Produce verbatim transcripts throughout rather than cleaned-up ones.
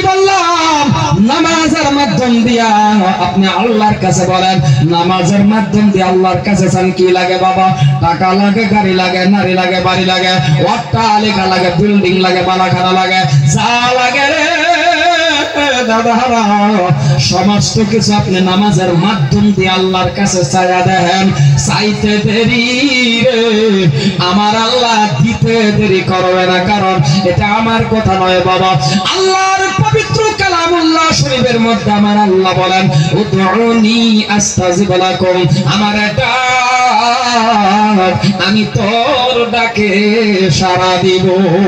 কি বললাম নামাজের মাধ্যম দিয়া আপনি আল্লাহর কাছে বলেন নামাজের মাধ্যম দিয়ে আল্লাহর কাছে চান কি লাগে বাবা টাকা লাগে গাড়ি লাগে নারী লাগে বাড়ি লাগে অট্টালিকা লাগে বিল্ডিং লাগে বালাখানা লাগে যা লাগে রে দাদারা সমস্ত কিছু আপনি নামাজের মাধ্যম দিয়ে আল্লাহর কাছে চাইয়া দেন চাইতে দেরি রে আমার আল্লাহ দিতে দেরি করবে না কারণ এটা আমার কথা নয় বাবা আল্লাহর পবিত্র কালামুল্লাহ শরীফের মধ্যে আমার আল্লাহ বলেন উদউনি আস্তাজিব লাকুম আমার ডাক আমি তোর ডাকে সাড়া দিব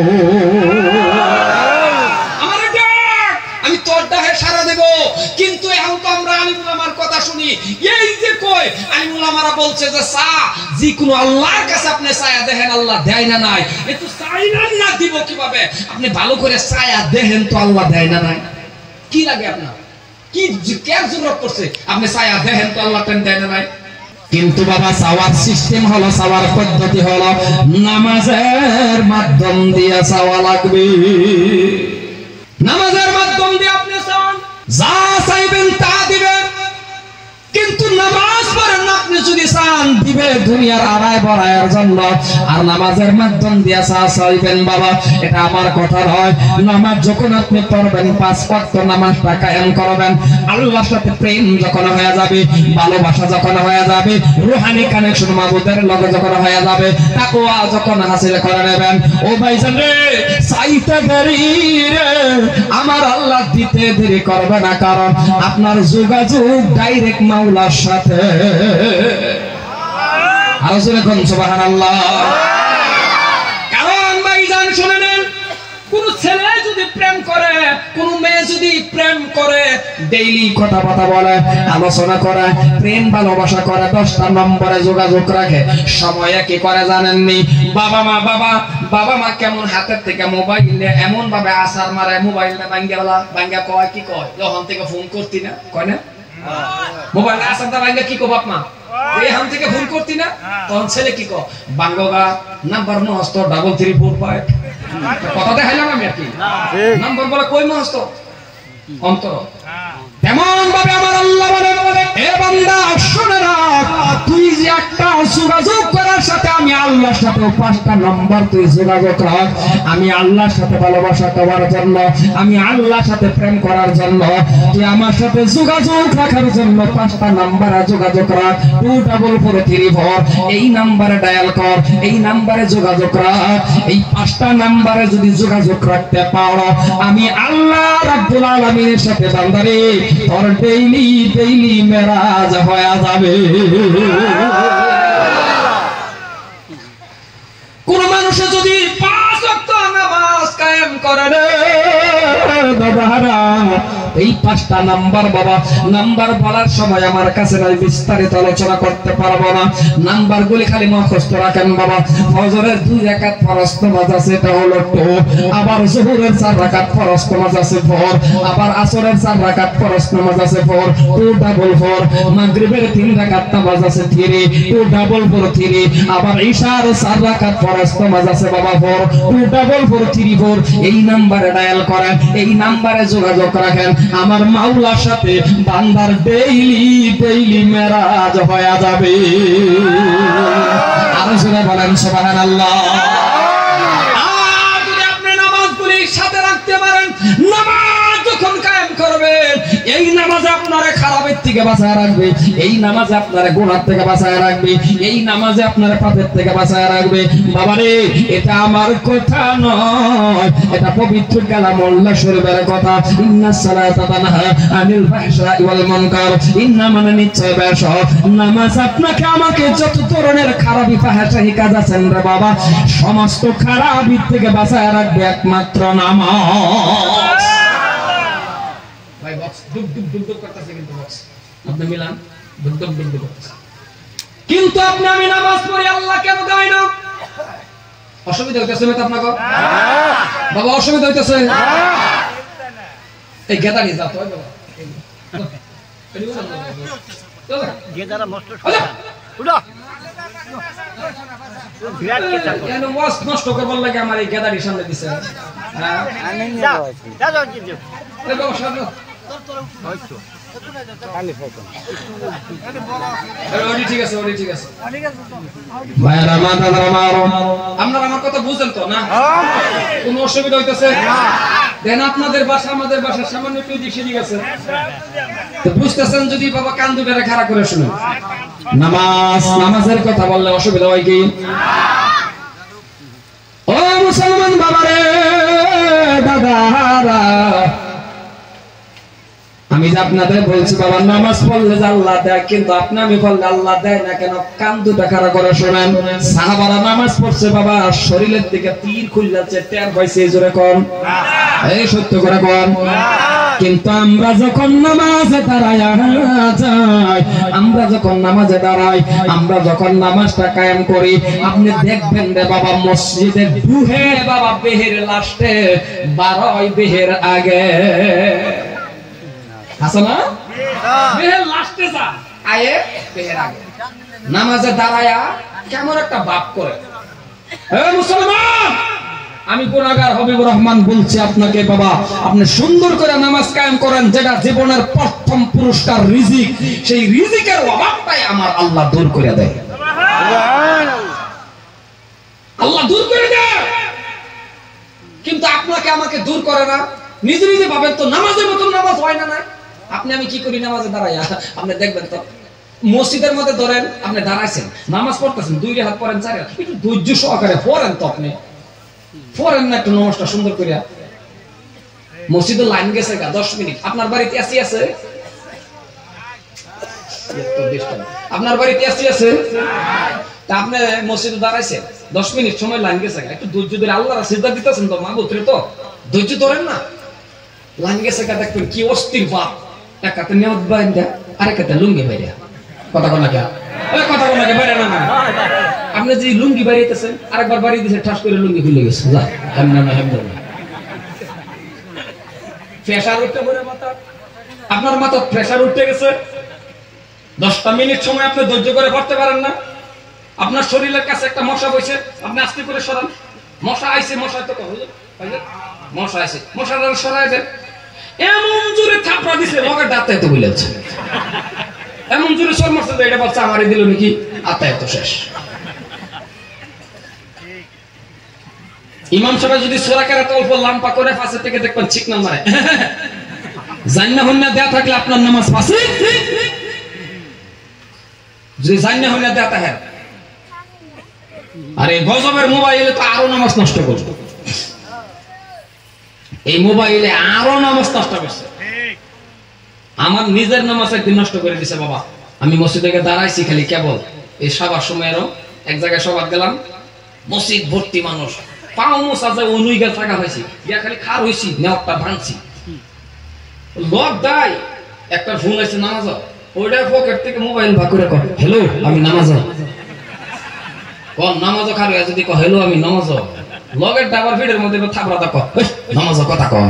আমি তোর ডাকে সাড়া দেব কিন্তু এখন তো আমরা আলিমুল আমার কথা শুনি এই যে কই আলিমুল আমারা বলছে যে সা যে কোন আল্লাহর কাছে আপনি ছায়া দেখেন আল্লাহ দেয় না নাই একটু ছায়া না দিব কিভাবে আপনি ভালো করে ছায়া দেখেন তো আল্লাহ দেয় না নাই কি লাগে আপনার কি কেন জরুরত পড়ছে আপনি ছায়া দেখেন তো আল্লাহ দেন দেয় না নাই কিন্তু বাবা চাওয়ার সিস্টেম হলো চাওয়ার পদ্ধতি হলো নামাজের মাধ্যম দিয়ে চাওয়া লাগবে নামাজের মাধ্যম দিয়ে আপনি চান যা চাইবেন তা দিবেন কিন্তু নামাজ পড়েন আপনি যদি চান দিবে দুনিয়ার আড়াই বড়াইয়ের জন্য আর নামাজের মাধ্যম দিয়ে চা চাইবেন বাবা এটা আমার কথা নয় নামাজ যখন আপনি পড়বেন পাঁচ ওয়াক্ত নামাজটা কায়েম করবেন আল্লাহর সাথে প্রেম যখন হয়ে যাবে ভালোবাসা যখন হয়ে যাবে রূহানি কানেকশন মাবুদের লগে যখন হয়ে যাবে তাকওয়া যখন হাসিল করে নেবেন ও ভাইজান রে চাইতে দেরি রে আমার আল্লাহ দিতে দেরি করবে না কারণ আপনার যোগাযোগ ডাইরেক্ট মাওলার সাথে আরো জোরে কোন সুবহানাল্লাহ কারণ ভাইজান শুনে নেন কোন ছেলে যদি প্রেম করে কোন মেয়ে যদি প্রেম করে ডেইলি কথা কথা বলে আলোচনা করে প্রেম ভালোবাসা করে দশটা নম্বরে যোগাযোগ রাখে সময়ে কি করে জানেননি বাবা মা বাবা বাবা মা কেমন হাতের থেকে মোবাইলে এমন ভাবে আসার মারে মোবাইলটা ভাঙ্গিয়ালা ভাঙ্গা কয় কি কয় যখন থেকে ফোন করতি না কয় না মোবাইল আসারটা ভাঙ্গা কি কো বাপ মা এই হাম থেকে ফোন করতি না তখন ছেলে কি কো বাঙ্গগা নাম্বার নষ্ট ডাবল থ্রি ফোর ফাইভ কথা দেখাইলাম আমি আর কি নাম্বার বলে কই মস্ত অন্তর তেমন ভাবে আমার আল্লাহ বলে হে বান্দা শুনে রাখ তুই যে একটা যোগাযোগ করার সাথে আমি আল্লাহর সাথে পাঁচটা নম্বর তুই যোগাযোগ রাখ আমি আল্লাহর সাথে ভালোবাসা করার জন্য আমি আল্লাহর সাথে প্রেম করার জন্য তুই আমার সাথে যোগাযোগ রাখার জন্য পাঁচটা নম্বরে যোগাযোগ রাখ two double four three four এই নম্বরে ডায়াল কর এই নম্বরে যোগাযোগ রাখ এই পাঁচটা নম্বরে যদি যোগাযোগ রাখতে পারো আমি আল্লাহ রাব্বুল আলামিনের সাথে বান্দারে তোর ডেইলি ডেইলি মেরাজ হয়ে যাবে কোন মানুষ যদি পাঁচ ওয়াক্ত নামাজ কায়েম করে রে বাবারা এই পাঁচটা নাম্বার বাবা নাম্বার বলার সময় আমার কাছে নাই বিস্তারিত আলোচনা করতে পারবো না নাম্বারগুলি খালি মুখস্থ রাখেন বাবা ফজরের দুই রাকাত ফরজ নামাজ আছে এটা হলো টু আবার যোহরের চার রাকাত ফরজ নামাজ আছে ফোর আবার আসরের চার রাকাত ফরজ নামাজ আছে ফোর টু ডাবল ফোর মাগরিবের তিন রাকাত নামাজ আছে three two double four three আবার ইশার চার রাকাত ফরজ নামাজ আছে বাবা four two double four three four এই নাম্বারে ডায়াল করেন এই নাম্বারে যোগাযোগ রাখেন আমার মাওলার সাথে বান্দার ডেইলি ডেইলি মেরাজ হয়ে যাবে আরো জোরে বলেন সুবহানাল্লাহ আর যদি আপনি নামাজগুলি সাথে রাখতে পারেন নামাজ যখন কায়েম করবেন এই নামাজ আপনারে খারাপের থেকে বাঁচায় রাখবে এই নামাজ আপনারে গুনাহ থেকে বাঁচায় রাখবে এই নামাজে আপনারে পাপের থেকে বাঁচায় রাখবে বাবারে এটা আমার কথা নয় এটা পবিত্র কালামুল্লাহ শরীফের কথা ইন্নাস সালাতা তানহা আনিল ফাহশাই ওয়াল মুনকার ইন্না মানে নিশ্চয় বেশ নামাজ আপনাকে আমাকে যত ধরনের খারাপি ফাহশাই কাজ আছে রে বাবা সমস্ত খারাপি থেকে বাঁচায় রাখবে একমাত্র নামাজ ভাই বক্স দুক দুক দুক দুক করতেছে কিন্তু বক্স আপনি মিলান দুক দুক দুক দুক করতেছে কিন্তু আপনি আমি নামাজ পড়ি আল্লাহ কেন দেয় না অসুবিধা হইতেছে না আপনাকে বাবা অসুবিধা হইতেছে এই গেদা নিয়ে যাও তো বাবা চলো গেদারা নষ্ট উড়া বিরাট কেতা কেন ওয়াজ নষ্ট করবার লাগে আমার এই গেদারির সামনে দিছে হ্যাঁ যা যা যা এই বাবা সামনে ঠিক আছে ঠিক আছে ভাইরা মাদার আমার আপনারা আমার কথা বুঝেন তো না কোনো অসুবিধা হইতেছে দেন আপনাদের ভাষা আমাদের ভাষা সামান্য একটু দিক সেদিক আছে তো বুঝতেছেন যদি বাবা কান দুটারে খাড়া করে শুনেন নামাজ নামাজের কথা বললে অসুবিধা হয় কি ও মুসলমান বাবারে দাদারা আমি যে আপনাদের বলছি বাবা নামাজ পড়লে যে আল্লাহ দেয় কিন্তু আপনি আমি বললে আল্লাহ দেয় না কেন কান দুটা খাড়া করে শোনেন সাহাবারা নামাজ পড়ছে বাবা শরীরের দিকে তীর খুলছে টের পাইছে জোরে কোন এই সত্য করে কোন কিন্তু আমরা যখন নামাজে দাঁড়াই যাই আমরা যখন নামাজে দাঁড়াই আমরা যখন নামাজটা কায়েম করি আপনি দেখবেন রে বাবা মসজিদের দুহে বাবা বেহের লাস্টে বারোই বেহের আগে হাসানা বেহের লাস্টে যা আয়ে বেহের আগে নামাজে দাঁড়ায়া কেমন একটা ভাব করে হে মুসলমান আমি গুনাহগার হবিবুর রহমান বলছি আপনাকে বাবা আপনি সুন্দর করে নামাজ কায়েম করেন যেটা জীবনের প্রথম পুরস্কার রিজিক সেই রিজিকের অভাবটাই আমার আল্লাহ দূর করে দেয় আল্লাহ দূর করে দেয় কিন্তু আপনাকে আমাকে দূর করে না নিজে নিজে ভাবেন তো নামাজের মতন নামাজ হয় না না আপনি আমি কি করি নামাজে দাঁড়াইয়া আপনি দেখবেন তো মসজিদের মধ্যে ধরেন আপনি দাঁড়াইছেন নামাজ পড়তেছেন দুই হাত পড়েন চার হাত একটু ধৈর্য সহকারে পড়েন তো আপনি পড়েন না একটু নমস্কার সুন্দর করিয়া মসজিদে লাইন গেছে গা দশ মিনিট আপনার বাড়িতে এসি আছে আপনার বাড়িতে এসি আছে তা আপনি মসজিদে দাঁড়াইছেন দশ মিনিট সময় লাইন গেছে গা একটু ধৈর্য ধরে আল্লাহর সিজদা দিতেছেন তো মা বুতরে তো ধৈর্য ধরেন না লাইন গেছে গা দেখবেন কি অস্থির ভাব এক হাতে নেওয়াত বাইন্দা আরেক হাতে লুঙ্গি বাইরে কথা কোন লাগে এই কথা কোন লাগে বাইরে না না আপনি যে লুঙ্গি বাড়িতেছেন আরেকবার বাড়ি দিয়েছে ঠাস করে লুঙ্গি খুলে গেছে যা হেমনা না হেমনা না প্রেসার উঠতে পড়ে মাথা আপনার মাথা প্রেসার উঠে গেছে দশটা মিনিট সময় আপনি ধৈর্য করে পড়তে পারেন না আপনার শরীরের কাছে একটা মশা বসে আপনি আস্তে করে সরান মশা আইছে মশা তো কই মশা আইছে মশাটা সরাই দেন এমন জোরে থাপড়া দিছে লগের দাঁতে তো বলেছে এমন জোরে সর মারছে যে এটা বাচ্চা আমারে দিল নাকি আত্মায় তো শেষ ইমাম সাহেব যদি সূরা কেরাত অল্প লাম্পা করে পাশে থেকে দেখবেন ঠিক না মারে জান্না হন্না দেয়া থাকলে আপনার নামাজ পাসে যদি জান্না হন্না দেয়া থাকে আরে গজবের মোবাইলে তো আরো নামাজ নষ্ট করবে এই মোবাইলে আরো নামাজ নষ্ট করছে আমার নিজের নামাজ একদিন নষ্ট করে দিছে বাবা আমি মসজিদে গিয়ে দাঁড়াইছি খালি কেবল এই সবার সময়েরও এক জায়গায় সবার গেলাম মসজিদ ভর্তি মানুষ পাও মোসা যায় অনুই গেল থাকা হয়েছি গিয়া খালি খার হয়েছি নেওয়ারটা ভাঙছি লক দাই একটা ফোন আছে নামাজ ওইটার পকেট থেকে মোবাইল ভাগ করে কর হ্যালো আমি নামাজ কোন নামাজ খার হয়ে যদি কো হ্যালো আমি নামাজ লগের ডাবার ফিডের মধ্যে থাপড়া দা কর নামাজ কথা কর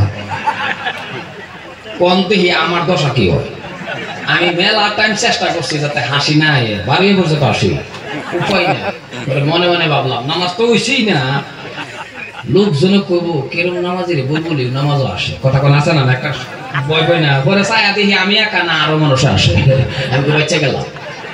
কোন দেহি আমার দশা কি হয় আমি মেলা টাইম চেষ্টা করছি যাতে হাসি না আয়ে বাড়িয়ে বসে তো হাসি উপায় না মনে মনে ভাবলাম নামাজ তো হইছেই না লোকজন কইব কেরম নামাজের বলবলি নামাজও আসে কথা কোন আছে না একটা ভয় ভয় না পরে ছায়া দেখি আমি একা না আরো মানুষ আসে আমি বেঁচে গেলাম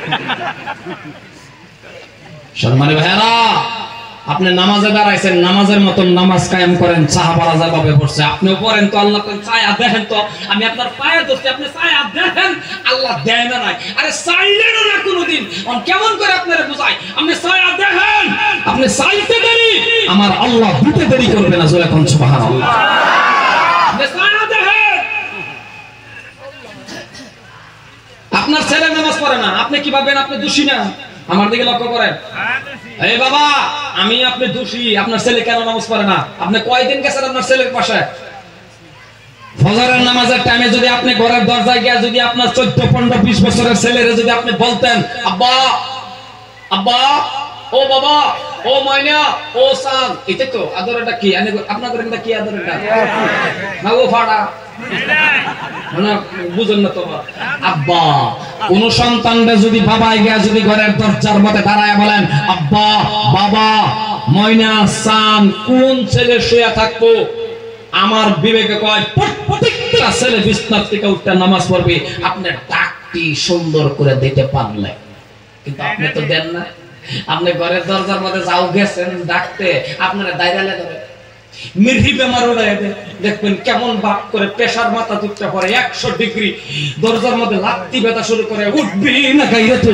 সম্মানী ভাইরা আপনি নামাজে দাঁড়াইছেন নামাজের মতন নামাজ কায়েম করেন সাহাবারা যেভাবে পড়ছে আপনিও পড়েন তো আল্লাহ ছায়া দেখেন তো আমি আপনার পায়ে ধরছি আপনি ছায়া দেখেন আল্লাহ দেয় না নাই আরে চাইলেন না কোনোদিন কেমন করে আপনারা বুঝাই আপনি ছায়া দেখেন আপনি চাইতে দেরি আমার আল্লাহ দিতে দেরি করবে না জোরে কোন সুবহানাল্লাহ আপনি ছায়া দেখেন আপনার ছেলে নামাজ পড়ে না আপনি কি ভাবেন আপনি দোষী না আমার দিকে লক্ষ্য করেন এই বাবা আমি আপনি দোষী আপনার ছেলে কেন নামাজ পড়ে না আপনি কয়দিন গেছেন আপনার ছেলের পাশে ফজরের নামাজের টাইমে যদি আপনি ঘরের দরজায় গিয়ে যদি আপনার চোদ্দ পনেরো বিশ বছরের ছেলেরে যদি আপনি বলতেন আব্বা আব্বা ও বাবা ও মাইনা ও সান এটা তো আদরটা কি আপনার ঘরে কি আদরটা না ও ফাড়া মানে বুঝেন না তো আব্বা কোন সন্তানরা যদি বাবা গিয়া যদি ঘরের দরজার মধ্যে দাঁড়ায় বলেন আব্বা বাবা ময়না সান কোন ছেলে শুয়ে থাকবো আমার বিবেকে কয় প্রত্যেকটা ছেলে বিছানা থেকে উঠে নামাজ পড়বে আপনার ডাকটি সুন্দর করে দিতে পারলে, কিন্তু আপনি তো দেন না। আপনি ঘরের দরজার মধ্যে যাও গেছেন ডাকতে, আপনারা দাইরালে ধরে মির্হি বেমার উড়াই দেয়, দেখবেন কেমন বাপ করে প্রেসার মাথা দুধটা পরে একশো ডিগ্রি দরজার মধ্যে লাত্তি ব্যথা শুরু করে, উঠবি না গাইরে তুই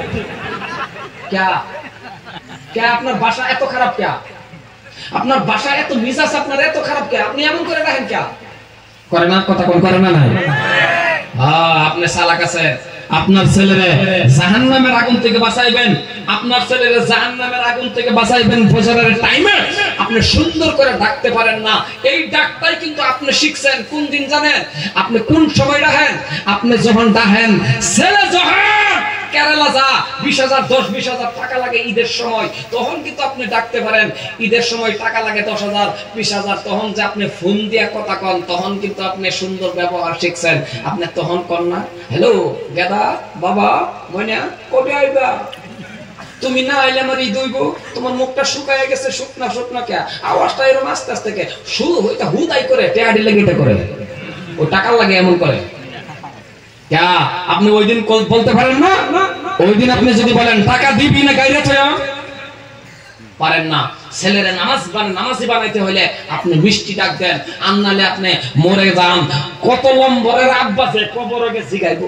ক্যা ক্যা আপনার বাসা এত খারাপ ক্যা? আপনার বাসা এত মিজাজ আপনার এত খারাপ ক্যা? আপনি এমন করে রাখেন ক্যা? করে না কথা কোন করে না নাই? হ্যাঁ আপনি সালাক আছেন। আপনার ছেলেরে জাহান্নামের আগুন থেকে বাঁচাইবেন, আপনার ছেলেরে জাহান্নামের আগুন থেকে বাঁচাইবেন ফজরের টাইমে আপনি সুন্দর করে ডাকতে পারেন না। এই ডাকটাই কিন্তু আপনি শিখছেন কোন দিন জানেন? আপনি কোন সময় ডাকেন? আপনি যখন ডাকেন ছেলে যখন কেরালা যা বিশ হাজার দশ বিশ হাজার টাকা লাগে ঈদের সময়, তখন কিন্তু আপনি ডাকতে পারেন। ঈদের সময় টাকা লাগে দশ হাজার বিশ হাজার, তখন যে আপনি ফোন দিয়া কথা কন, তখন কিন্তু আপনি সুন্দর ব্যবহার শিখছেন। আপনি তখন কন না, হ্যালো গেদা বাবা ময়না কবে আইবা? তুমি না আইলে আমার ঈদ হইব, তোমার মুখটা শুকায় গেছে, শুকনা শুকনা কে আওয়াজটা এরকম আস্তে আস্তে কে শুরু হইতে হুদাই করে টেয়াডি লেগে করে ও টাকা লাগে এমন করে ক্যা? আপনি ওই দিন বলতে পারেন না? ওই দিন আপনি যদি বলেন টাকা দিবি না গাইরে চয়া পারেন না। ছেলেরে নামাজ বান নামাজি বানাইতে হইলে আপনি মিষ্টি ডাক দেন, আর নালে আপনি মরে যান। কত লম্বরের আব্বা যে কবরে গেছি গাইব।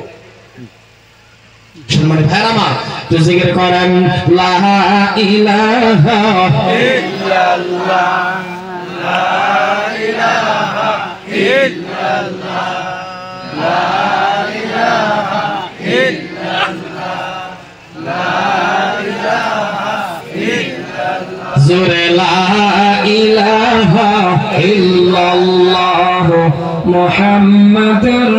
সম্মানিত ভাইরা আমার, তো জিকির করেন লা ইলাহা ইল্লাল্লাহ, লা ইলাহা ইল্লাল্লাহ, লা ইলাহা ইল্লাল্লাহ, লা ইলাহা ইল্লাল্লাহ, জোরে লা ইলাহা ইল্লাল্লাহ মুহাম্মাদুর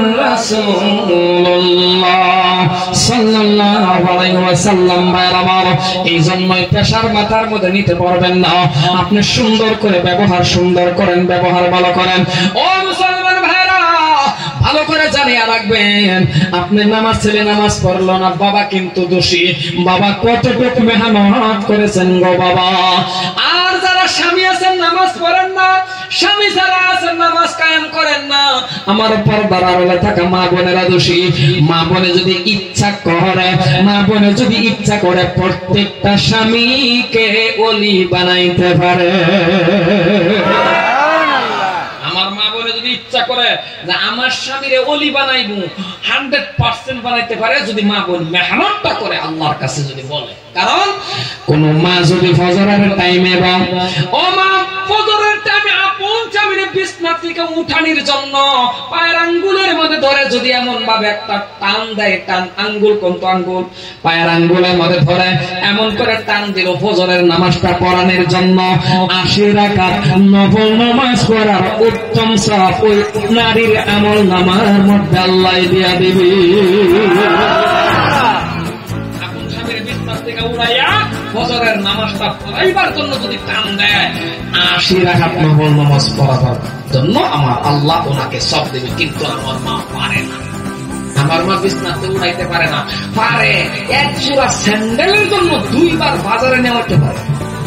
রাসূলুল্লাহ সাল্লাল্লাহু আলাইহি ওয়াসাল্লাম। এই জন্যই পেশার মাথার মধ্যে নিতে পারবেন না। আপনি সুন্দর করে ব্যবহার সুন্দর করেন, ব্যবহার ভালো করেন। ও মুসলমান ভাইরা ভালো করে জানিয়ে রাখবেন, আপনি নামাজ ছেলে নামাজ পড়লো না, বাবা কিন্তু দোষী। বাবা কতটুকু মেহনত করেছেন গো বাবা। আর যারা স্বামী আছেন নামাজ পড়েন না, স্বামী যারা আছেন নামাজ কায়েম করেন না, আমার পর্দার আড়ালে থাকা মা বোনেরা দোষী। মা বোনে যদি ইচ্ছা করে, মা বোনে যদি ইচ্ছা করে প্রত্যেকটা স্বামীকে ওলি বানাইতে পারে। আমার মা বোনে যদি ইচ্ছা করে যে আমার স্বামীরে ওলি বানাইবো, হান্ড্রেড পার্সেন্ট বানাইতে পারে যদি মা বোন মেহনতটা করে আল্লাহর কাছে যদি বলে। কারণ কোন মা যদি ফজরের টাইমে বা ও মা ফজরের টাইমে আপন স্বামীরে বিছনা থেকে উঠানির জন্য পায়ের আঙ্গুলের মধ্যে ধরে যদি এমন ভাবে একটা টান দেয়, টান আঙ্গুল কোনটা আঙ্গুল পায়ের আঙ্গুলের মধ্যে ধরে এমন করে টান দিল ফজরের নামাজটা পড়ানোর জন্য, আশি রাকাত নফল নামাজ পড়ার উত্তম সওয়াব ওই নারীর আমল নামার মধ্যে আল্লাহ দিয়া দিবে। আপন স্বামীর বিছনা থেকে উঠাইয়া ফজরের নামাজটা পড়াইবার জন্য যদি টান দেয়, আশি রাকাত নফল নামাজ পড়াবার জন্য আমার আল্লাহ ওনাকে সওয়াব দেবে। কিন্তু আমার মা পারে না, আমার মা বিছনাতে উঠাইতে পারে না। পারে এক জোড়া স্যান্ডেলের জন্য দুইবার বাজারে নেওয়াতে পারে।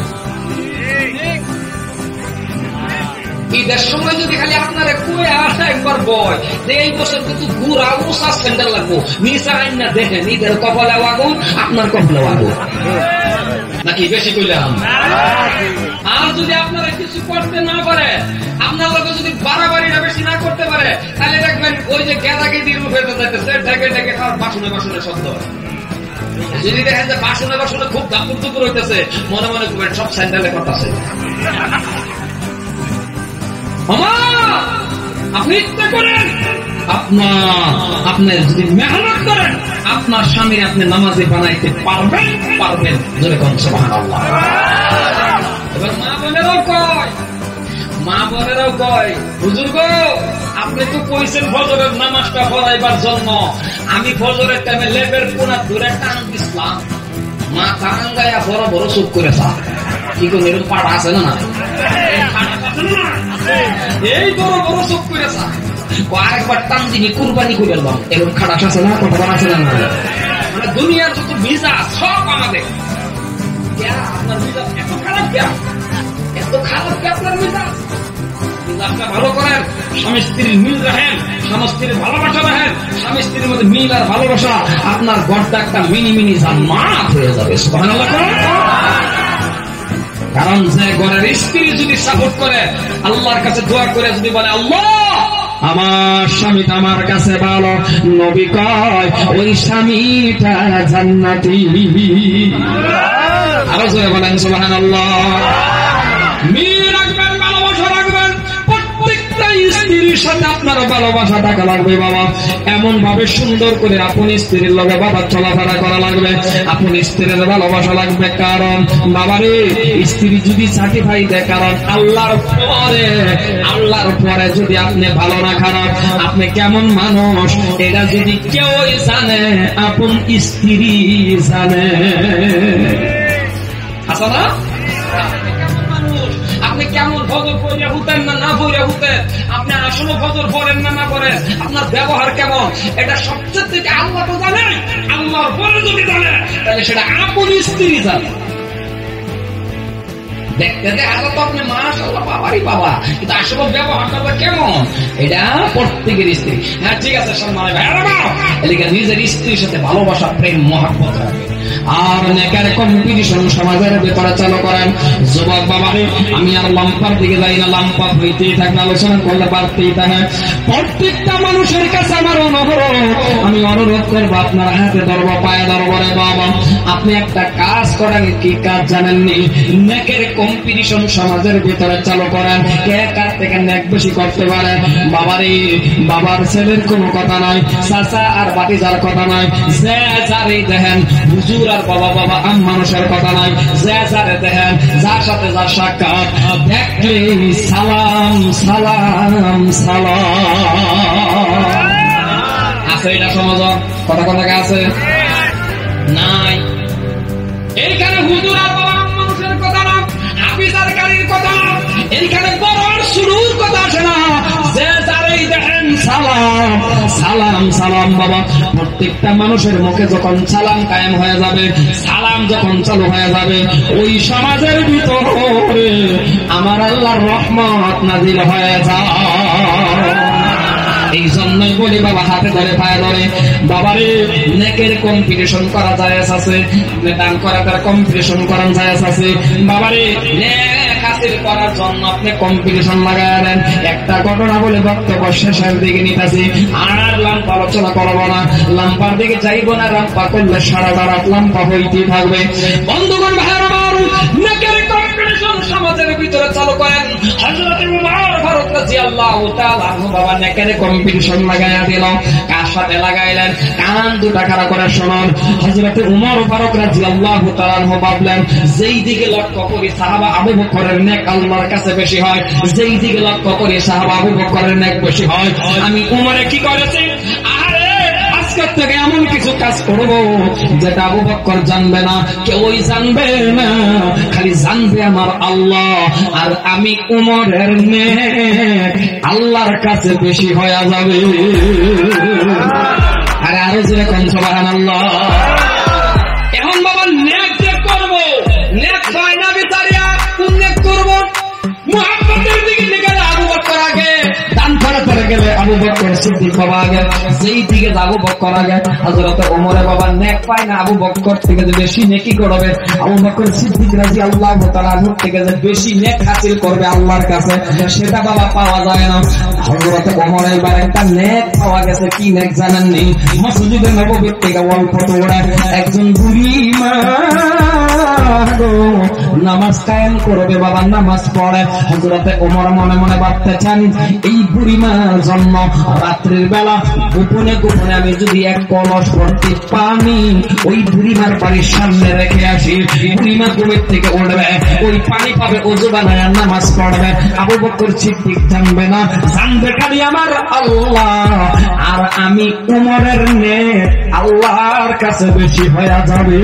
ঈদের সময় যদি খালি আপনারা কয়ে আসা একবার বয় যে এই বছর কিন্তু গুড়া উষা স্যান্ডেল লাগবো, নিচা আইন না দেখেন ঈদের কপালে আগুন, আপনার কপালে আগুন নাকি বেশি কইলাম? আর যদি আপনারা কিছু করতে না পারে, আপনার লোক যদি বাড়াবাড়িটা বেশি না করতে পারে, তাহলে দেখবেন ওই যে গেদা গেদির রূপে যাইতেছে ঢেকে ঢেকে খাওয়ার বাসনে বাসনে শব্দ। যদি দেখেন যে বাসনে বাসনে খুব দাপুর দুপুর হইতেছে, মনে মনে করবেন সব স্যান্ডেলে করতেছে। আপনি ইচ্ছা করেন, আপনার আপনার যদি মেহনত করেন, আপনার স্বামীর আপনি নামাজে বানাইতে পারবেন পারবেন জোরে কোন সুবহানাল্লাহ। এবার মা বোনেরাও কয়, মা বোনেরাও কয় হুজুর গো আপনি তো কইছেন ফজরের নামাজটা পড়াইবার জন্য, আমি ফজরের টাইমে লেবের কোনা ধরে টান দিছিলাম, মা কাঙ্গায়া বড় বড় চুপ করে চা কি কোন এরকম পাড়া আছে না? এই বড় বড় চুপ করে চা কয়েকবার টান দিনি কুরবানি করে এলাম, এরকম খাটাস আছে না? কতবার আছে না? মানে দুনিয়ার যত ভিজা সব আমাদের। আপনার ভিজা এত খারাপ কে? এত খারাপ কে আপনার ভিজা? আপনি ভালো করেন, স্বামী স্ত্রীর মিল রাখেন, স্বামী স্ত্রীর ভালোবাসা রাখেন, স্বামী স্ত্রীর মধ্যে মিল আর ভালোবাসা, আপনার ঘরটা একটা মিনি মিনি জান্নাত হয়ে যাবে। সুবহানাল্লাহ। কারণ যে ঘরের স্ত্রী যদি সাপোর্ট করে, আল্লাহর কাছে দোয়া করে যদি বলে আল্লাহ আমার স্বামীটা আমার কাছে ভালো, নবী কয় ওই স্বামীটা জান্নাতি। আরো জোরে বলেন সুবহানাল্লাহ। মিল রাখবেন, ভালোবাসা রাখবেন, প্রত্যেকটা স্ত্রীর সাথে আপনার ভালোবাসা থাকা লাগবে বাবা। এমন ভাবে সুন্দর করে আপনি স্ত্রীর লগে বাবা চলাফেরা করা লাগবে, আপনি স্ত্রীর ভালোবাসা লাগবে। কারণ বাবারে স্ত্রী যদি সার্টিফাই দেয়, কারণ আল্লাহর পরে আল্লাহর পরে যদি আপনি ভালো না খারাপ, আপনি কেমন মানুষ এটা যদি কেউ জানে, আপন স্ত্রী জানে। আচ্ছা না, আপনি কেমন ফজর পড়ে হতেন না না পড়ে হতেন, আপনি আসলে ফজর পড়েন না না করেন, আপনার ব্যবহার কেমন, এটা সবচেয়ে থেকে আল্লাহ তো জানে। আল্লাহর পরে যদি জানে তাহলে সেটা আপন স্ত্রী জানে। দেখতে দেখো তো আপনি মাশাআল্লাহ বাবারই বাবা, কিন্তু আসলে ব্যবহারটা কেমন এটা প্রত্যেকের স্ত্রী। হ্যাঁ ঠিক আছে সম্মান ভাইরা, এদিকে নিজের স্ত্রীর সাথে ভালোবাসা, প্রেম, মহব্বত রাখবে। আর নেকার কম্পিটিশন সমাজের ভেতরে চালু করেন। যুবক বাবারে, আমি আর লাম্পার দিকে যাই না, লাম্পা হইতেই থাকবে, আলোচনা করলে বাড়তেই থাকে। প্রত্যেকটা মানুষের কাছে আমার অনুরোধ, আমি অনুরোধ করবো আপনার হাতে ধরবো, পায়ে ধরবো রে বাবা, আপনি একটা কাজ করেন। কি কাজ জানেননি? নেকের কম্পিটিশন সমাজের ভিতরে চালু করেন। কে কার থেকে নেক বেশি করতে পারে। বাবারে, বাবার ছেলের কোনো কথা নাই, চাচা আর বাতিজার কথা নাই, যে যারই দেখেন, হুজুর আর বাবা বাবা আম মানুষের কথা নাই, যে যারে দেখেন, যার সাথে যার সাক্ষাৎ দেখলে সালাম সালাম সালাম। আছে এটা সমাজ? কথা কথা আছে নাই? এইখানে হুজুর আর বাবা আম মানুষের কথা না, হাফিজ আর কারীর কথা না, এইখানে বড় শুরুর কথা আসে না। যে যারেই দেখেন সালাম সালাম সালাম। বাবা, প্রত্যেকটা মানুষের মুখে যখন সালাম কায়েম হয়ে যাবে, সালাম যখন চালু হয়ে যাবে, ওই সমাজের ভিতরে আমার আল্লাহর রহমত নাজিল হয়ে যায়। এই জন্যই বলি বাবা, হাতে ধরে পায়ে ধরে বাবারে, নেকের কম্পিটিশন করা যায় আছে, দান করা তার কম্পিটিশন করার যায় আছে বাবারে। নেক হাসিল করার জন্য আপনি কম্পিটিশন লাগায় দেন। একটা ঘটনা বলে বক্তব্য শেষের দিকে নিতেছি, আর লাম্পা আলোচনা করবো না, লাম্পার দিকে যাইব না। লাম্পা করলে সারা রাত লাম্পা হইতেই থাকবে। বন্ধুগণ ভাইরা আমার, নেকের কম্পিটিশন সমাজের ভিতরে চালু করেন। হযরত উমর ফারুক রাদিয়াল্লাহু তাআলা আনহু বাবা নেকের কম্পিটিশন লাগাইয়া দিল। কার সাথে লাগাইলেন? কান দুটা খাড়া করে শুনুন। হযরত উমর ফারুক রাদিয়াল্লাহু তাআলা আনহু ভাবলেন, যেই দিকে লক্ষ্য করি সাহাবা আবু বকরের নেক আল্লাহর কাছে বেশি হয়, যেই দিকে লক্ষ্য করি সাহাবা আবু বকরের নেক বেশি হয়, আমি উমরে কি করেছি? আরে আজকের থেকে এমন কিছু কাজ করব যেটা আবু বকর জানবে না, কেউই জানবে না, খালি জানবে আমার আল্লাহ। আর আমি উমরের নেক আল্লাহর কাছে বেশি হয়ে যাবে। আরে আরো যেরকম সুবহানাল্লাহ। এখন বাবা নেক যে করবো, নেক হয় না বিচারিয়া কোন নেক করবো? মুহাম্মদের দিকে নিয়ে গেলে আবু বকর আগে, দান করে করে গেলে আবু বকর সিদ্দিক বাবা আগে, যেই দিকে আবু বকর আগে, হযরত ওমরে বাবা নেক পায় না আবু বকর থেকে যে বেশি নেকি করবে, আবু বকর সিদ্দিক রাদিয়াল্লাহু তাআলা আনহু থেকে যে বেশি নেক হাসিল করবে আল্লাহর কাছে, সেটা বাবা পাওয়া যায় না। হযরত ওমর এবার একটা নেক পাওয়া গেছে। কি নেক জানেননি? মসজিদে নববীর থেকে অল্প দূরে একজন বুড়ি মা নামাজ কায়েম করবে বাবা, নামাজ পড়ে। হযরতে ওমর মনে মনে ভাবতেছেন, এই বুড়িমার জন্য রাত্রির বেলা গোপনে গোপনে আমি যদি এক কলস ভর্তি পানি ওই বুড়িমার বাড়ির সামনে রেখে আসি, বুড়িমা ঘুমের থেকে উঠবে, ওই পানি পাবে, ওযু বানায় নামাজ পড়বে। আবু বকর সিদ্দিক জানবে না, জানবে খালি আমার আল্লাহ। আর আমি উমরের নেক আল্লাহর কাছে বেশি হয়ে যাবে।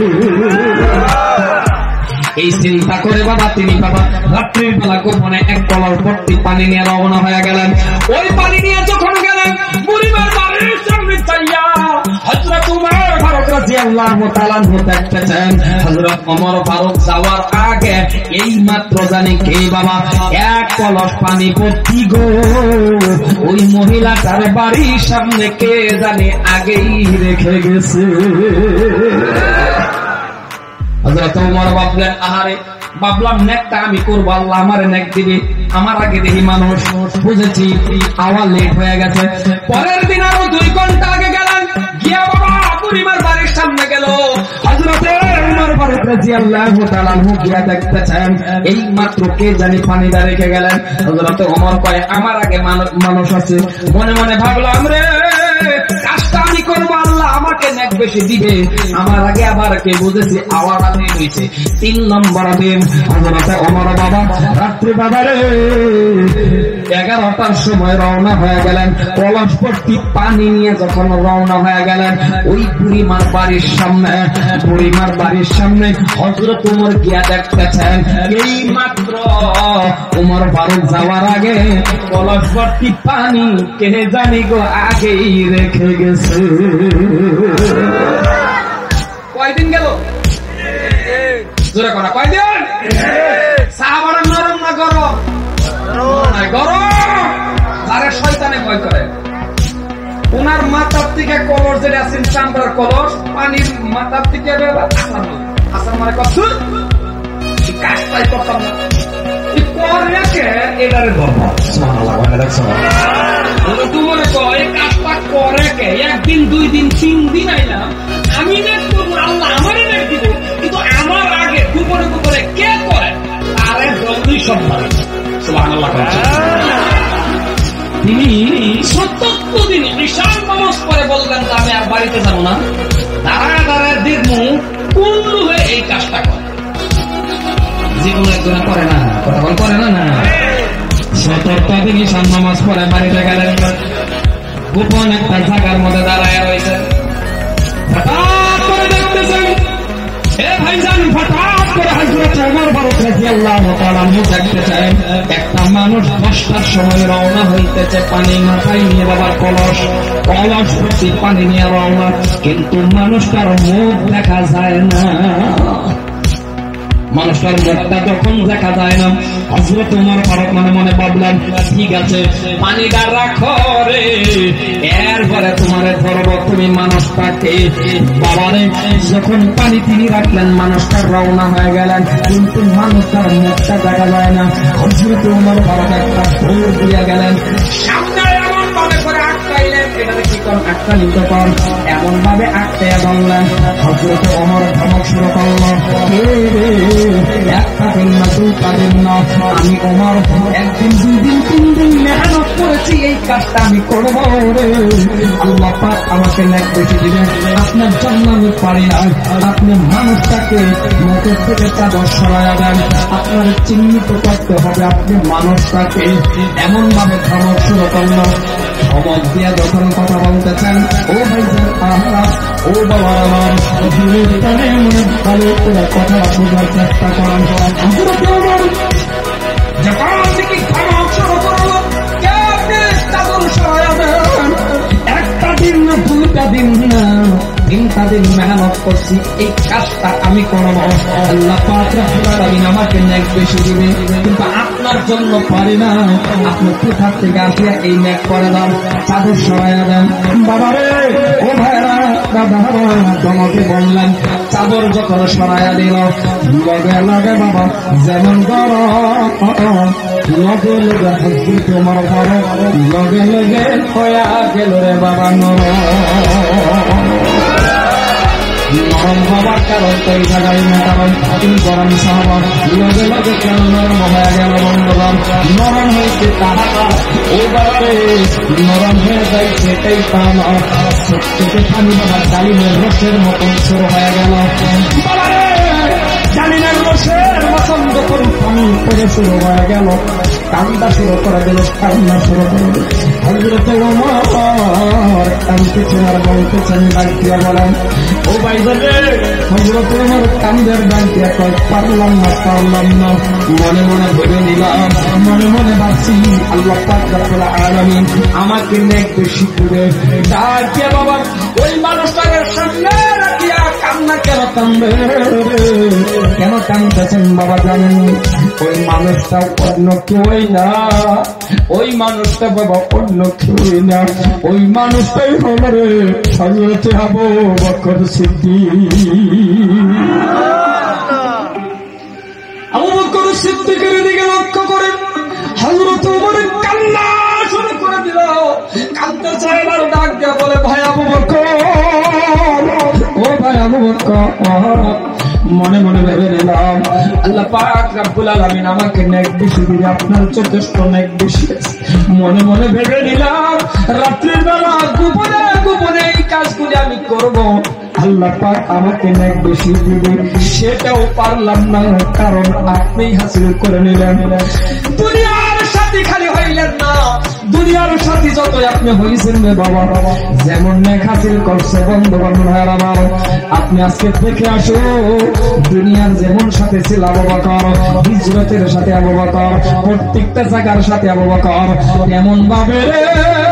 এই চিন্তা করে বাবা তিনি বাবা রাত্রির বেলা গোপনে এক কলস ভর্তি পানি নিয়ে রওনা হয়ে গেলেন। ওই পানি নিয়ে যখন গেলেন বুড়িমার বাড়ির সামনে যাইয়া হযরত উমর ফারুক রাদিয়াল্লাহু রাদিয়াল্লাহু তাআলা দেখতেছেন হযরত ওমর ফারুক যাওয়ার আগে এই মাত্র জানি কে বাবা এক কলস পানি ভর্তি গো ওই মহিলাটার বাড়ির সামনে কে জানি আগেই রেখে গেছে। হযরত ওমর ভাবলেন আহারে ভাবলাম নেকটা আমি করবো, আল্লাহ আমারে নেক দিবে, আমার আগে দেখি মানুষ। বুঝেছি আওয়াজ লেট হয়ে গেছে। পরের দিন আরো দুই ঘন্টা আগে গেলেন, গিয়া বাবা বুড়িমার বাড়ির সামনে গেল। হযরত ওমর ফারুক রাদিয়াল্লাহু তাআলা আনহু গিয়া দেখতেছেন এই মাত্র কে জানি পানিটা রেখে গেলেন। হযরত ওমর কয় আমার আগে মানুষ আছে। মনে মনে ভাবলাম রে কাজটা আমি করবো, আল্লাহ আমাকে নেক বেশি দিবে, আমার আগে আবার কে। বুঝেছি আওয়াজ আগে হয়েছে। তিন নম্বর দিন হযরত ওমর বাবা রাত্রি বাবারে এগারোটার সময় রওনা হয়ে গেলেন। কলস ভর্তি পানি নিয়ে যখন রওনা হয়ে গেলেন ওই বুড়িমার বাড়ির সামনে, বুড়িমার বাড়ির সামনে হযরত ওমর গিয়া দেখতেছেন এই মাত্র ওমর ফারুক যাওয়ার আগে কলস ভর্তি পানি কে জানি গো আগেই রেখে গেছে। কয়দিন গেল জোরে করা, কয়দিন? সাহাবারা নরম না গরম? গরম। যারা শয়তানে ভয় করে ওনার মাথার থেকে কলস যেটা আছেন চামড়ার কলস পানির মাথার থেকে আসার আসার মানে কত কাজটাই করতাম না রেখে এটারে ধর্ম মনে কয় কাজটা করে কে একদিন দুই দিন তিন দিন আইলাম আমি নেট করবো, আল্লাহ আমারই নেট দিব, কিন্তু আমার আগে দুপুরে দুপুরে কে করে তারে জলদি সব মারে। তিনি সত্তর দিন বিশাল নামাজ পরে বললেন আমি আর বাড়িতে যাবো না, দাঁড়ায় দাঁড়ায় দেখবো কোন লোকে এই কাজটা করে। যেগুলো একজনে করে না, কতক্ষণ করে না না সতর্কতা দিন ঈশান নামাজ পরে বাড়িতে গেলেন। গোপন একটা জায়গার মধ্যে দাঁড়ায় রয়েছে। হঠাৎ করে দেখতেছেন এ ভাইজান, হঠাৎ করে হযরত ওমর ফারুক রাদিয়াল্লাহু তাআলা আনহু দেখতেছেন একটা মানুষ দশটার সময় রওনা হইতেছে পানি মাথায় নিয়ে, বাবার কলস কলস ভর্তি পানি নিয়ে রওনা, কিন্তু মানুষটার মুখ দেখা যায় না। মানুষটার মুখটা যখন দেখা যায় না হযরত ওমর ফারুক মনে মনে ভাবলেন ঠিক আছে পানিটা রাখো রে, এরপরে তোমারে ধরব। তুমি মানুষটাকে বাবারে যখন পানি তিনি রাখলেন মানুষটা রওনা হয়ে গেলেন, কিন্তু মানুষটার মুখটা দেখা যায় না। হযরত ওমর ফারুক একটা দৌড় দিয়ে গেলেন, সামনে এমন ভাবে করে আটকাইলেন, এটাকে কি কোন আটকা নিতে পার এমন ভাবে আটকাইয়া বললেন। হযরত ওমর ধমক শুরু করল, একটা দিন না দুটা দিন না, আমি ওমর একদিন দুই দিন তিন দিন মেহনত করেছি, এই কাজটা আমি করবো রে। আল্লাহ পাক আমাকে নেক বেশি দিবেন, আপনার জন্য আমি পারি না। আপনি মানুষটাকে মুখের থেকে চাদর সরাইয়া দেন, আপনার চিহ্নিত করতে হবে আপনি মানুষটাকে। এমন ভাবে ধমক শুরু করল। ধমক দিয়া যখন কথা বলতেছেন ও ভাইজান আহা ও বাবা আমার মনে ভালো করে কথা বোঝার চেষ্টা করেন। যখন থেকে ধমক শুরু করলো চাদর সরাইয়া দেন, একটা দিন না দুইটা দিন না তিনটা দিন মেহনত করছি, এই কাজটা আমি করব। আল্লাহ পাক রব্বুল আলামিন আমাকে নেক বেশি দিবে, কিন্তু আপনার জন্য পারি না। আপনি কোথা থেকে আসিয়া এই নেক করে দেন, চাদর সরাইয়া দেন। বাবারে ও ভাইরা দাদারা তোমাকে বললেন, চাদর যখন সরাইয়া দিল লগে লগে বাবা যেমন গরম, লগে লগে হযরত ওমর ফারুক লগে লগে হইয়া গেল রে বাবা নরম। নরম হবার কারণ তো এই জায়গায় না, কারণ তিনি গরম সাহাবা লগে লগে কেন নরম হয়ে গেল বন্ধুগণ? নরম হয়েছে তারা ও বাবারে নরম হয়ে যায় সেটাই পান থেকে পানি বাবা ডালিমের রসের মতন শুরু হয়ে গেল। বাবারে ডালিমের রসের মতন যখন পানি পড়ে শুরু হয়ে গেল, কান্দা শুরু করে দিল, কান্না শুরু করে দিল। হযরত ওমর কান্দা দেখতেছেন আর বলতেছেন, ডাক দিয়া বলেন, ও ভাইজান রে, হযরত ওমর কান্দের ডাক দিয়া কয়, পারলাম না পারলাম না, মনে মনে ভেবে নিলাম, মনে মনে ভাবছি আল্লাহ পাক রব্বুল আলামিন আমাকে নেক বেশি দিবে। ডাক দিয়া বাবা ওই মানুষটাকে সামনে রাখিয়া কান্না কেন কান্দে, কেন কান্দতেছেন বাবা জানেন? ওই মানুষটা অন্য কেউই না, ওই মানুষটা বাবা অন্য কেউই না, ওই মানুষটাই হলো রে হযরত আবু বকর সিদ্দিক। আবু বকর সিদ্দিকের দিকে লক্ষ্য করে হযরত ওমর কান্না শুরু করে দিল। কাঁদতে চায় আর ডাক দিয়ে বলে, ভাই আবু বকর, ও ভাই আবু বকর, মনে মনে ভেবে নিলাম আল্লাহ পাক রব্বুল আলামিন আমাকে নেক বেশি দিবে, আপনার যথেষ্ট নেক বেশি আছে। মনে মনে ভেবে নিলাম রাত্রির বেলা গোপনে গোপনে এই কাজগুলি আমি করব, আল্লাহ পাক আমাকে নেক বেশি দিবে। সেটাও পারলাম না, কারণ আপনি হাসিল করে নিলেন। দুনিয়ার সাথী খালি হইলেন না, দুনিয়ার সাথী যতই আপনি হয়েছেন রে বাবা, যেমন নেক হাসিল করছে বন্ধু বান্ধব আমার, আপনি আজকে দেখে আসো দুনিয়ার যেমন সাথে ছিল আবু বকর, হিজরতের সাথে আবু বকর, প্রত্যেকটা জায়গার সাথে আবু বকর, এমন ভাবে রে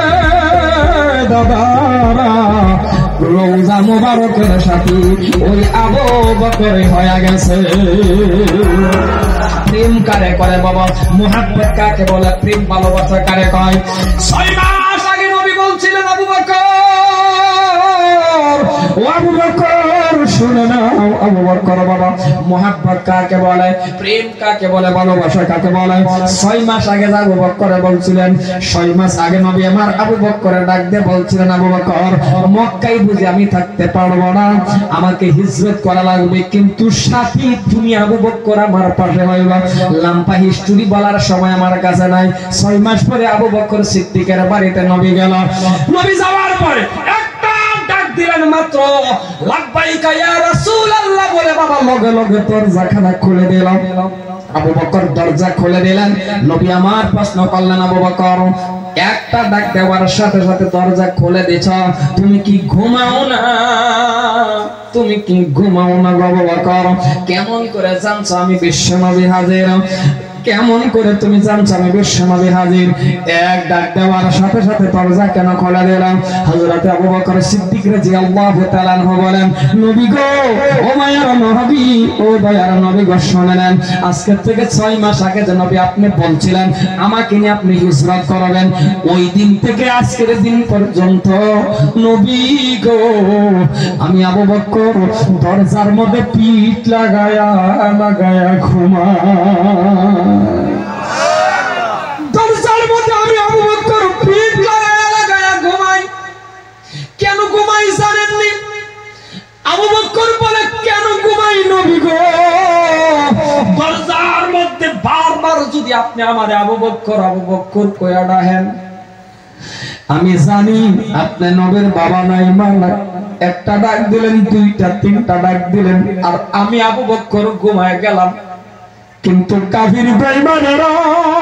দাদারা রোজা মুবারকের সাথে ওই আবু বকর হয়ে গেছে। প্রেম কারে করে বাবা, মুহাব্বত কাকে বলে, প্রেম ভালোবাসা কারে কয়? ছয় মাস আগে নবী বলছিলেন আবু বকর, ও আবু বকর শুনে নাও, আবু বকর বাবা মুহাব্বত কাকে বলে, প্রেম কাকে বলে, ভালোবাসা কাকে বলে? ছয় মাস আগে আবু বকর বলছিলেন, ছয় মাস আগে নবী আমার আবু বকরের ডাক দিয়ে বলছিলেন, আবু বকর মক্কায় বুঝে আমি থাকতে পারবো না, আমাকে হিজরত করা লাগবে, কিন্তু সাথী তুমি আবু বকর আমার পাশে হইবা। লাম্পা হিস্টোরি বলার সময় আমার কাছে নাই। ছয় মাস পরে আবু বকর সিদ্দিকের বাড়িতে নবী গেল। নবী যাওয়ার পরে একটা ডাক দিলেন মাত্র, লাব্বাইকা ইয়া রাসূলুল্লাহ বলে বাবা লগে লগে দরজাখানা খুলে দিল। আবু বকর দরজা খুলে দিলেন। নবী আমার প্রশ্ন করলেন, আবু বকর একটা ডাক দেওয়ার সাথে সাথে দরজা খুলে দিছ, তুমি কি ঘুমাও না? তুমি কি ঘুমাও না আবু বকর? কেমন করে জানছো আমি বিশ্বনবী হাজির? কেমন করে তুমি জানছো আমি বিশ্বনবী হাজির? এক ডাক দেওয়ার সাথে সাথে দরজা কেন খুলে দিলাম? হযরত আবু বকর সিদ্দিক রাদিয়াল্লাহু তাআলা আনহু বলেন, নবী গো, ও মায়ার নবী, ও দয়ার নবী গো, শুনেন, আজকে থেকে ছয় মাস আগে যে নবী আপনি বলছিলেন আমাকে নিয়ে আপনি হিজরত করবেন, ওই দিন থেকে আজকের দিন পর্যন্ত নবী গো আমি আবু বকর দরজার মধ্যে পিঠ লাগায়া লাগায়া ঘুমাই। দরজার মধ্যে আমি আবু বকর পিঠ লাগায়া লাগায়া ঘুমাই। কেন ঘুমাই জানেননি? আবু বকর বলে, কেন ঘুমাই নবী গো? দরজার মধ্যে বারবার যদি আপনি আমারে আবু বকর আবু বকর কইয়া ডাকেন, আমি জানি আপনি নবীর বাবা নাই মা নাই, একটা ডাক দিলেন, দুইটা তিনটা ডাক দিলেন, আর আমি আবু বকর ঘুমায় গেলাম। কিন্তু কাফির বেঈমানেরা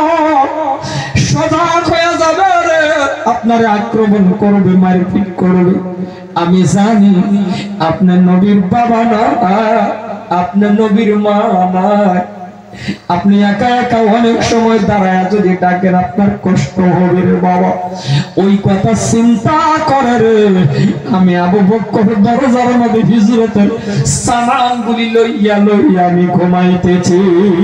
সজাগ হয়ে যাবে রে, আপনারে আক্রমণ করবে, মারপিট করবে। আমি জানি আপনি নবীর বাবা না, আপনি নবীর মা নাই, আপনি একা একা অনেক সময় দাঁড়ায় যদি ডাকেন আপনার কষ্ট হবে রে বাবা। ওই কথা চিন্তা করে রে আমি আবু বকর দরজার মধ্যে হিজরতের সামানগুলি লইয়া লইয়া আমি ঘুমাইতেছি।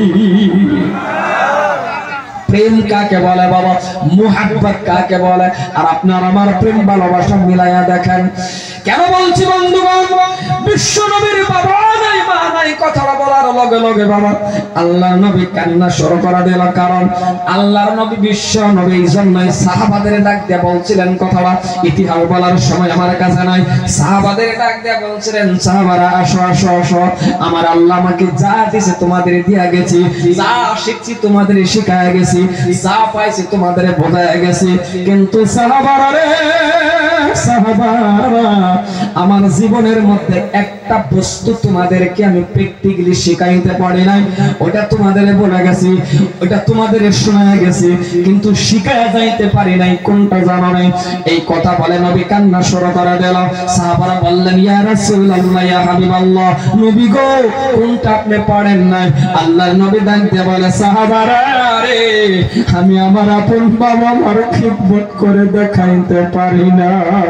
প্রেম কাকে বলে বাবা, মুহাব্বত কাকে বলে? আর আপনার আমার প্রেম ভালোবাসা মিলাইয়া দেখেন। কেন বলছি বন্ধুগণ, বিশ্ব নবীর বাবা নাই মা নাই কথাটা বলার লগে লগে বাবা আল্লাহর নবী কান্না শুরু করে দিল। কারণ আল্লাহর নবী বিশ্ব নবী, এই জন্যই সাহাবাদের ডাক দিয়ে বলছিলেন কথাটা, ইতিহাস বলার সময় আমার কাছে নাই। সাহাবাদের ডাক দিয়ে বলছিলেন, সাহাবারা আসো আসো আসো, আমার আল্লাহ আমাকে যা দিয়েছে তোমাদের দিয়া গেছি, যা শিখছি তোমাদের শিখায় গেছি, যা পাইছি তোমাদের বোঝায় গেছি। কিন্তু সাহাবারা রে সাহাবারা, আমার জীবনের মধ্যে একটা একটা বস্তু তোমাদেরকে আমি প্র্যাকটিক্যালি শেখাইতে পারি নাই, ওটা তোমাদের বলে গেছি, ওটা তোমাদের শোনায় গেছি, কিন্তু শিখায় যাইতে পারি নাই। কোনটা জানো নাই? এই কথা বলে নবী কান্না শুরু করে দিল। সাহাবারা বললেন, ইয়া রাসূলুল্লাহ, ইয়া হাবিবাল্লাহ, নবী গো, কোনটা আপনি পারেন নাই? আল্লাহর নবী ডাকতে বলে, সাহাবারা রে, আমি আমার আপন বাবা মার খিদমত করে দেখাইতে পারি না,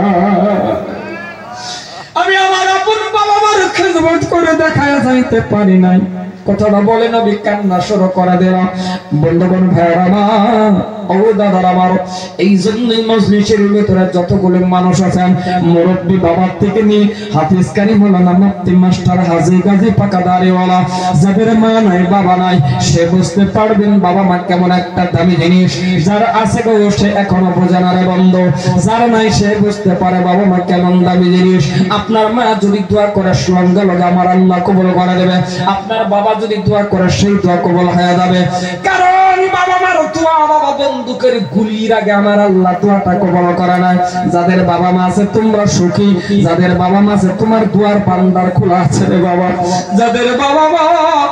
আমি আমার আপন বাবা মার খিদমত করে দেখায় যাইতে পারি নাই। কথাটা বলে নবী কান্না শুরু করে দিল। বন্ধুগণ, ভাইরা আমার, ও দাদারা আমার, এই জন্যই মজলিসের ভিতরে যতগুলো মানুষ আছেন, মুরব্বী বাবার থেকে নিয়ে হাফিজ কারি মাওলানা মুফতি মাস্টার হাজী গাজী পাকা দাড়িওয়ালা, যাদের মা নাই বাবা নাই, সে বুঝতে পারবেন বাবা মা কেমন একটা দামি জিনিস। যার আছে গো সে এখনো বোঝে না রে বন্ধু, যার নাই সে বুঝতে পারে বাবা মা কেমন দামি জিনিস। আপনার মা যদি দোয়া করে সঙ্গে লগে আমার আল্লাহ কবুল করে দেবে, আপনার বাবা যদি দোয়া করে সেই দোয়া কবুল হয়ে যাবে। কারণ বাবা মার দোয়া বাবা বন্দুকের গুলির আগে আমার আল্লাহ দোয়াটা কবুল করে না। যাদের বাবা মা আছে তোমরা সুখী, যাদের বাবা মা আছে তোমার দোয়ার ভান্ডার খোলা আছে রে বাবা। যাদের বাবা মা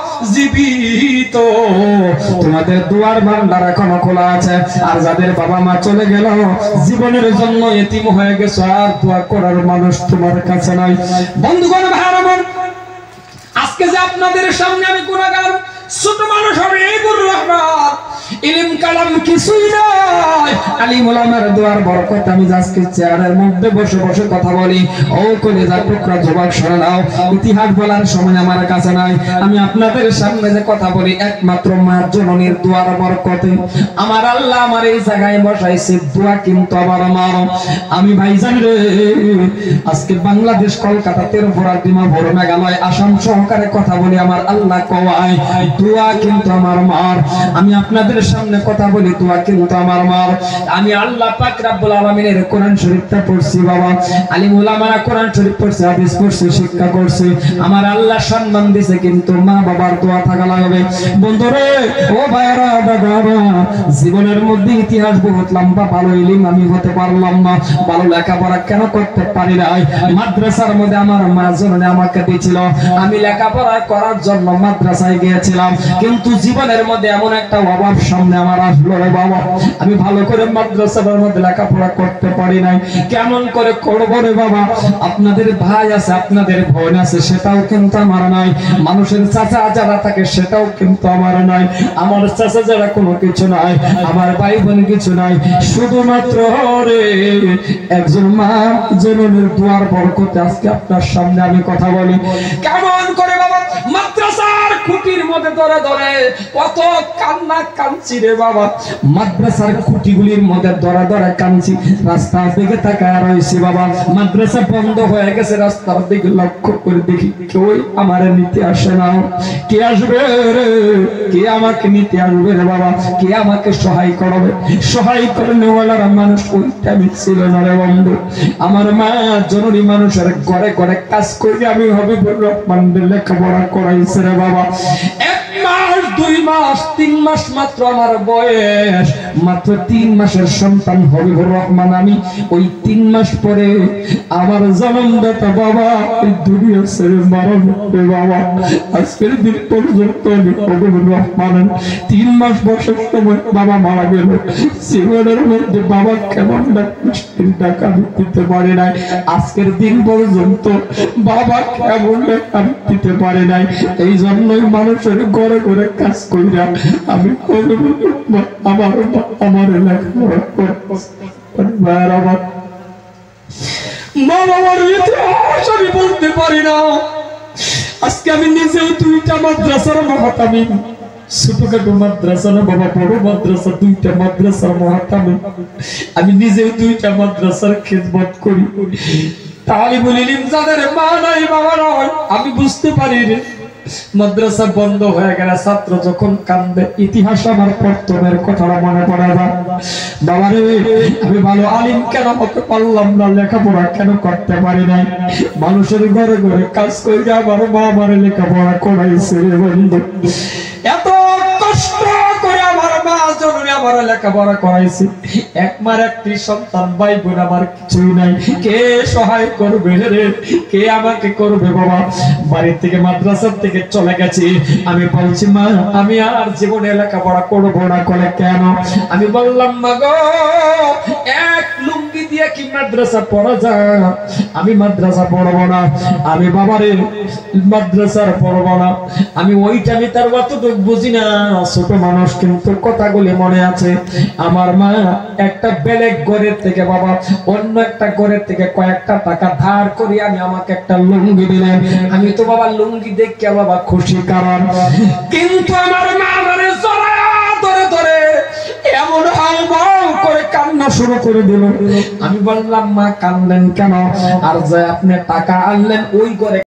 জীবিত তোমাদের দোয়ার ভান্ডার এখনো খোলা আছে, আর যাদের বাবা মা চলে গেল জীবনের জন্য এতিম হয়ে গেছে, আর দোয়া করার মানুষ তোমার কাছে নাই। বন্ধুগণ, ভাইরা আমার, আজকে যে আপনাদের সামনে আমি গুনাহগার ছোট মানুষ হবে, এই গুরু রহমান ইলম কালাম কিছুই নাই, আলিম ওলামার দোয়ার বরকত আমি আজকে চেয়ারের মধ্যে বসে বসে কথা বলি। ও কলিজার টুকরা জবাব শুনে নাও, ইতিহাস বলার সময় আমার কাছে নাই। আমি আপনাদের সামনে যে কথা বলি একমাত্র মা জননীর দোয়ার বরকতে আমার আল্লাহ আমার এই জায়গায় বসাইছে। দোয়া কিন্তু আমার মা। আমি ভাইজান রে, আজকে বাংলাদেশ, কলকাতা, ত্রিপুরা, ডিমাপুর, মেঘালয়, আসাম সহকারে কথা বলি আমার আল্লাহ কওয়ায় দোয়া কিন্তু আমার মার। আমি আপনাদের সামনে কথা বলি, দোয়া কিন্তু আমার মার। আমি আল্লাহ পাক রব্বুল আলামিনের কোরআন শরীফটা পড়ছি বাবা, আলিম উলামারা কোরআন শরীফ পড়ছে, হাদিস পড়ছে, শিক্ষা করছে, আমার আল্লাহ সম্মান দিয়েছে, কিন্তু মা বাবার দোয়া থাকা লাগবে। বন্ধুরে, ও ভাইরা, দাদারা, জীবনের মধ্যে ইতিহাস বহুত লম্বা, ভালো ইলম আমি হতে পারলাম না, ভালো লেখাপড়া কেন করতে পারি নাই? মাদ্রাসার মধ্যে আমার মা জননী আমাকে দিয়েছিল, আমি লেখাপড়া করার জন্য মাদ্রাসায় গিয়েছিলাম, কিন্তু জীবনের মধ্যে এমন একটা অভাব সামনে আমার আসলো রে বাবা, আমি ভালো করে মাদ্রাসার মধ্যে লেখাপড়া করতে পারি নাই। কেমন করে করবো রে বাবা? আপনাদের ভাই আছে, আপনাদের বোন আছে, সেটাও কিন্তু আমার নাই। মানুষের চাচা যারা থাকে সেটাও কিন্তু আমার নাই। আমার চাচা যারা কোনো কিছু নাই, আমার ভাই বোন কিছু নাই, শুধুমাত্র রে একজন মা জননীর দোয়ার বরকতে আজকে আপনার সামনে আমি কথা বলি। কেমন করে বাবা মাদ্রাসার খুঁটির মধ্যে ধরে ধরে কত কান্না কাঁদছি রে বাবা, মাদ্রাসার খুঁটিগুলির মধ্যে ধরে ধরে কাঁদছি, রাস্তার দিকে তাকায় রয়েছি বাবা, মাদ্রাসা বন্ধ হয়ে গেছে, রাস্তার দিকে লক্ষ্য করে দেখি কেউ আমার নিতে আসে না। কে আসবে রে? কে আমাকে নিতে আসবে রে বাবা? কে আমাকে সহায় করবে? সহায় করে নেওয়ালার মানুষ ওই টাইমে ছিল না রে বন্ধু। আমার মা জননী মানুষের ঘরে ঘরে কাজ করে আমি হবে রহমানের লেখাপড়া করাইছে রে বাবা। এক মাস, দুই মাস, তিন মাস মাত্র আমার বয়স, মাত্র তিন মাসের সন্তান হবিবুর রহমান আমি। ওই তিন মাস পরে আমার জন্মদাতা বাবা এই দুনিয়া ছেড়ে মারা যাবে বাবা। আজকের দিন পর্যন্ত আমি হবিবুর রহমান তিন মাস বয়সের সময় বাবা মারা গেল। জীবনের মধ্যে বাবা কেমন টাকা আমি দিতে পারি নাই, আজকের দিন পর্যন্ত বাবা কেমন আমি দিতে পারি নাই। এই জন্যই মানুষের ঘরে ঘরে কাজ কইরা আমি আমার আমার লেখাপড়া মা বাবার ইতিহাস আমি বলতে পারি না। আজকে আমি নিজেও দুইটা মাদ্রাসার মহাতামি, ছোটখাটো মাদ্রাসা না বাবা, বড় মাদ্রাসা, দুইটা মাদ্রাসার মহাতামি। আমি নিজেও দুইটা মাদ্রাসার খেদমত করি। তালিবুল ইলম যাদের মা নাই বাবা নাই, আমি বুঝতে পারি রে, মাদ্রাসা বন্ধ হয়ে গেলে ছাত্র যখন কান্দে, ইতিহাস আমার প্রথমের কথাটা মনে পড়ে না। বাবা রে, আমি ভালো আলিম কেন হতে পারলাম না, লেখাপড়া কেন করতে পারি নাই? মানুষের ঘরে ঘরে কাজ করে আমার মা আমার লেখাপড়া করাইছে রে বন্ধু। এত কষ্ট করে আমার মা জননী আমার লেখাপড়া করাইছি, এক মার একটি সন্তান, ভাই বোন আমার কিছুই নাই, কে সহায় করবে রে, কে আমাকে করবে বাবা? বাড়ি থেকে মাদ্রাসার থেকে চলে গেছি। আমি বলছি মা আমি আর জীবনে লেখাপড়া করবো না। করে কেন? আমি বললাম মা গো, এক লুঙ্গি দিয়ে কি মাদ্রাসা পড়া যায়? আমি মাদ্রাসা পড়বো না, আমি বাবারে মাদ্রাসার পড়বো না। আমি ওইটা আমি তার অতটুকু বুঝি না, ছোট মানুষ, কিন্তু কথাগুলি মনে আছে। আমার মা একটা বেলেগ ঘরের থেকে বাবা অন্য একটা ঘরের থেকে কয়েকটা টাকা ধার করি আমি আমাকে একটা লুঙ্গি দিলেন। আমি তো বাবা লুঙ্গি দেখে বাবা খুশি, কারণ কিন্তু আমার মা মানে ধরে ধরে এমন হাল বউ করে কান্না শুরু করে দিল। আমি বললাম মা কান্দেন কেন? আর যে আপনি টাকা আনলেন ওই করে